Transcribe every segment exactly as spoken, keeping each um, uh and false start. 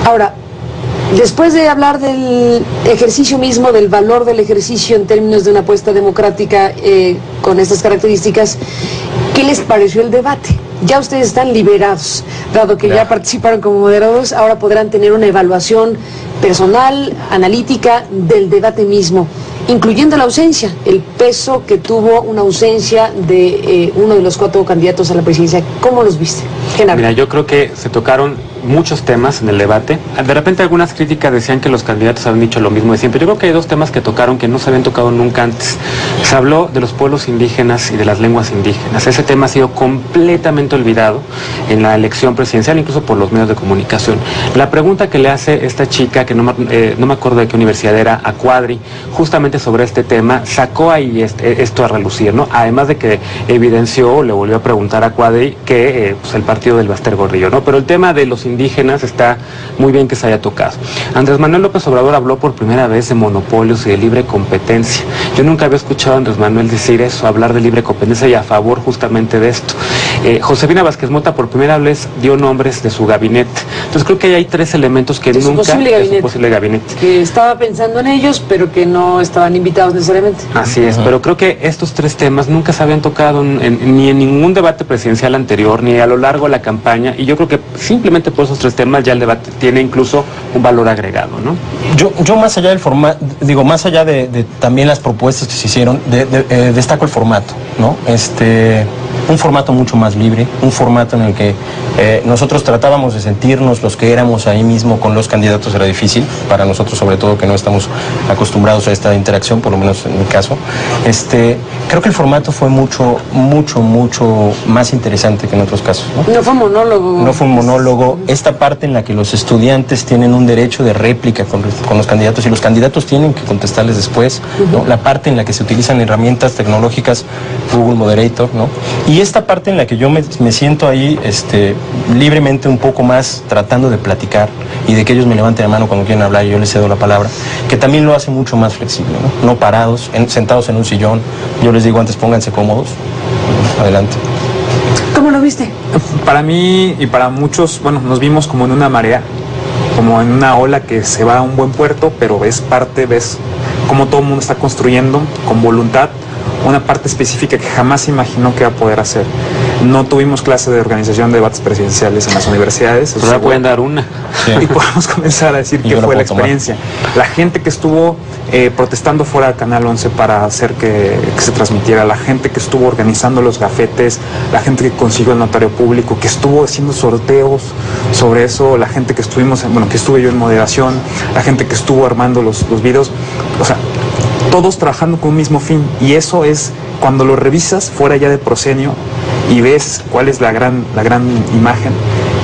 Ahora, después de hablar del ejercicio mismo, del valor del ejercicio en términos de una apuesta democrática eh, con estas características, ¿qué les pareció el debate? Ya ustedes están liberados, dado que ya participaron como moderados, ahora podrán tener una evaluación personal, analítica del debate mismo, incluyendo la ausencia, el peso que tuvo una ausencia de eh, uno de los cuatro candidatos a la presidencia. ¿Cómo los viste, Genaro? Mira, yo creo que se tocaron muchos temas en el debate. De repente algunas críticas decían que los candidatos habían dicho lo mismo de siempre. Yo creo que hay dos temas que tocaron que no se habían tocado nunca antes. Se habló de los pueblos indígenas y de las lenguas indígenas. Ese tema ha sido completamente olvidado en la elección presidencial, incluso por los medios de comunicación. La pregunta que le hace esta chica, que no me, eh, no me acuerdo de qué universidad era, a Cuadri, justamente sobre este tema, sacó ahí este, esto a relucir, ¿no? Además de que evidenció, le volvió a preguntar a Cuadri que eh, pues el partido del Baster Gordillo, ¿no? Pero el tema de los indígenas está muy bien que se haya tocado. Andrés Manuel López Obrador habló por primera vez de monopolios y de libre competencia. Yo nunca había escuchado a Andrés Manuel decir eso, hablar de libre competencia y a favor justamente de esto. Eh, Josefina Vázquez Mota por primera vez dio nombres de su gabinete. Entonces creo que hay tres elementos que de nunca... Su posible gabinete, de su posible gabinete. Que estaba pensando en ellos, pero que no estaban invitados necesariamente. Así es, uh-huh. Pero creo que estos tres temas nunca se habían tocado en, en, ni en ningún debate presidencial anterior, ni a lo largo de la campaña, y yo creo que simplemente por esos tres temas ya el debate tiene incluso un valor agregado, ¿no? Yo, yo más allá del formato, digo, más allá de, de también las propuestas que se hicieron, de, de, eh, destaco el formato, ¿no? Este, un formato mucho más libre, un formato en el que eh, nosotros tratábamos de sentirnos los que éramos ahí mismo con los candidatos. Era difícil, para nosotros sobre todo que no estamos acostumbrados a esta interacción, por lo menos en mi caso. Este, creo que el formato fue mucho, mucho, mucho más interesante que en otros casos, ¿no? No fue un monólogo. No fue un monólogo. Esta parte en la que los estudiantes tienen un derecho de réplica con, con los candidatos y los candidatos tienen que contestarles después, ¿no? La parte en la que se utilizan herramientas tecnológicas, Google Moderator, ¿no? Y esta parte en la que yo me, me siento ahí este, libremente un poco más tratando de platicar y de que ellos me levanten la mano cuando quieren hablar y yo les cedo la palabra, que también lo hace mucho más flexible, ¿no? No parados, en, sentados en un sillón. Yo les digo antes, pónganse cómodos. Adelante. ¿Cómo lo viste? Para mí y para muchos, bueno, nos vimos como en una marea, como en una ola que se va a un buen puerto, pero ves parte, ves cómo todo el mundo está construyendo con voluntad una parte específica que jamás se imaginó que iba a poder hacer. No tuvimos clase de organización de debates presidenciales en las universidades. Pero ya pueden dar una. Sí. Y podemos comenzar a decir qué fue la experiencia. Tomar. La gente que estuvo eh, protestando fuera del Canal once para hacer que, que se transmitiera, la gente que estuvo organizando los gafetes, la gente que consiguió el notario público, que estuvo haciendo sorteos sobre eso, la gente que estuvimos, bueno, que estuve yo en moderación, la gente que estuvo armando los, los videos, o sea, todos trabajando con un mismo fin, y eso es cuando lo revisas fuera ya de proscenio y ves cuál es la gran, la gran imagen,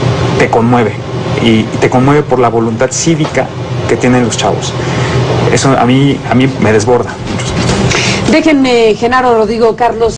te conmueve, y, y te conmueve por la voluntad cívica que tienen los chavos. Eso a mí, a mí me desborda. Déjenme, Genaro, Rodrigo, Carlos.